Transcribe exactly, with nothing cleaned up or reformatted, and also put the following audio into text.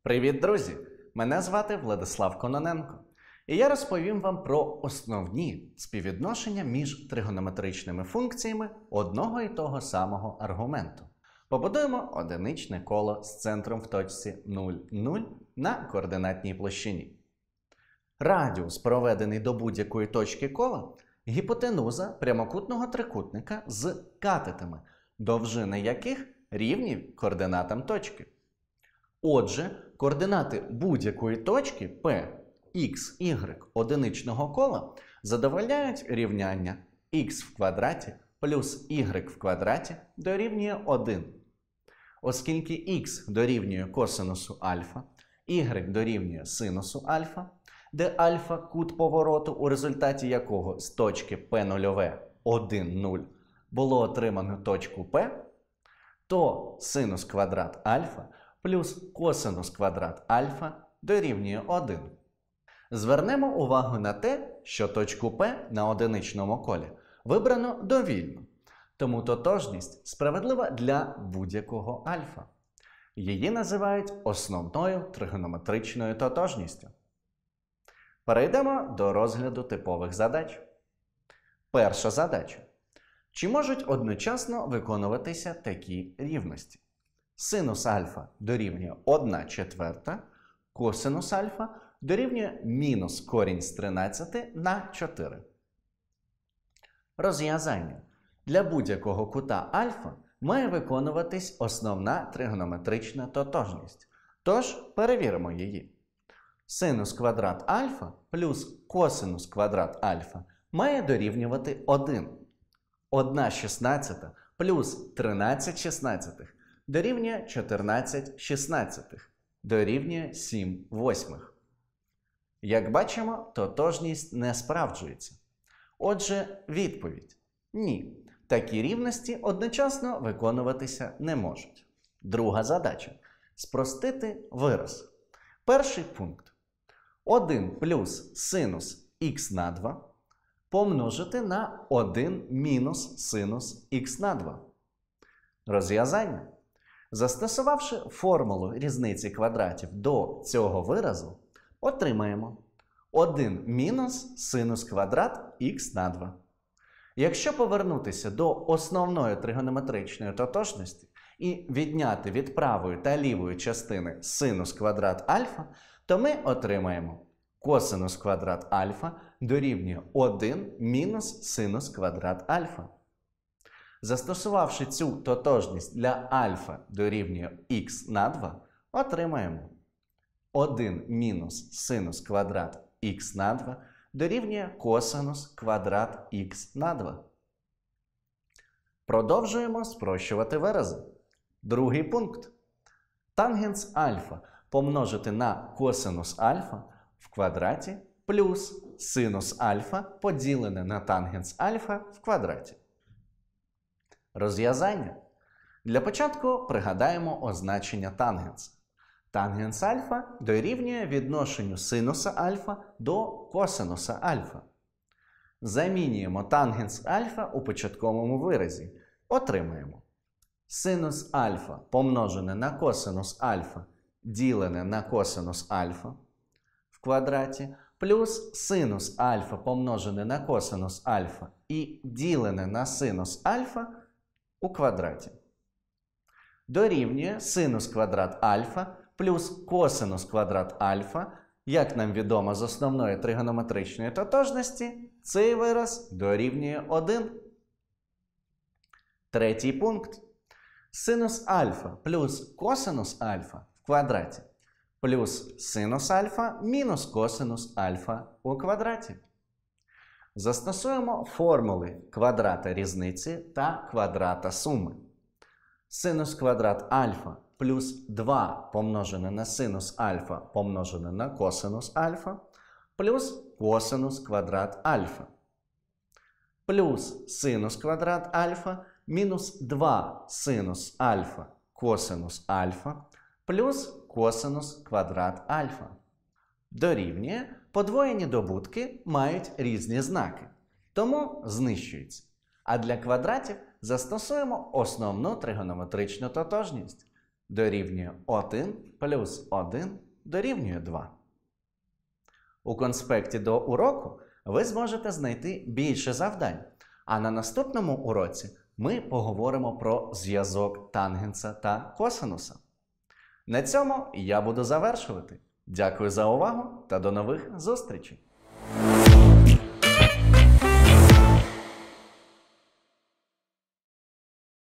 Привіт, друзі! Мене звати Владислав Кононенко. І я розповім вам про основні співвідношення між тригонометричними функціями одного і того самого аргументу. Побудуємо одиничне коло з центром в точці нуль, нуль на координатній площині. Радіус, проведений до будь-якої точки кола, гіпотенуза прямокутного трикутника з катетами, довжини яких рівні координатам точки. Отже, координати будь-якої точки P, X, Y одиничного кола задовольняють рівняння x в квадраті плюс y в квадраті дорівнює один. Оскільки x дорівнює косинусу альфа, y дорівнює синусу альфа, де альфа – кут повороту, у результаті якого з точки P нуль один, нуль було отримано точку P, то синус квадрат альфа плюс косинус квадрат альфа дорівнює один. Звернемо увагу на те, що точку P на одиничному колі вибрано довільно, тому тотожність справедлива для будь-якого альфа. Її називають основною тригонометричною тотожністю. Перейдемо до розгляду типових задач. Перша задача. Чи можуть одночасно виконуватися такі рівності? Синус альфа дорівнює одна четверта, косинус альфа дорівнює мінус корінь з тринадцяти на чотири. Розв'язання. Для будь-якого кута альфа має виконуватись основна тригонометрична тотожність. Тож перевіримо її. Синус квадрат альфа плюс косинус квадрат альфа має дорівнювати один. одна шістнадцята плюс тринадцять шістнадцятих дорівнює чотирнадцять шістнадцятих, дорівнює сім восьмих. Як бачимо, тотожність не справджується. Отже, відповідь – ні. Такі рівності одночасно виконуватися не можуть. Друга задача – спростити вираз. Перший пункт. один плюс синус х на два помножити на один мінус синус х на два. Розв'язання. Застосувавши формулу різниці квадратів до цього виразу, отримаємо один мінус синус квадрат х на два. Якщо повернутися до основної тригонометричної тотожності і відняти від правої та лівої частини синус квадрат альфа, то ми отримаємо косинус квадрат альфа дорівнює один мінус синус квадрат альфа. Застосувавши цю тотожність для альфа дорівнює х на два, отримаємо один мінус синус квадрат х на два дорівнює косинус квадрат х на два. Продовжуємо спрощувати вирази. Другий пункт. Тангенс альфа помножити на косинус альфа в квадраті плюс синус альфа поділене на тангенс альфа в квадраті. Розв'язання. Для початку пригадаємо означення тангенса. Тангенс альфа дорівнює відношенню синуса альфа до косинуса альфа. Замінюємо тангенс альфа у початковому виразі. Отримаємо синус альфа помножене на косинус альфа ділене на косинус альфа в квадраті плюс синус альфа помножене на косинус альфа і ділене на синус альфа у квадраті. Дорівнює синус квадрат альфа плюс косинус квадрат альфа. Як нам відомо з основної тригонометричної тотожності, цей вираз дорівнює один. Третій пункт. Синус альфа плюс косинус альфа в квадраті плюс синус альфа мінус косинус альфа у квадраті. Застосуємо формули квадрата різниці та квадрата суми. Синус квадрат альфа плюс два помножене на синус альфа помножене на косинус альфа плюс косинус квадрат альфа. Плюс синус квадрат альфа мінус два синус альфа косинус альфа плюс косинус квадрат альфа. Дорівнює, подвоєні добутки мають різні знаки, тому знищуються. А для квадратів застосуємо основну тригонометричну тотожність. дорівнює один плюс один дорівнює два. У конспекті до уроку ви зможете знайти більше завдань, а на наступному уроці ми поговоримо про зв'язок тангенса та косинуса. На цьому я буду завершувати. Дякую за увагу та до нових зустрічей!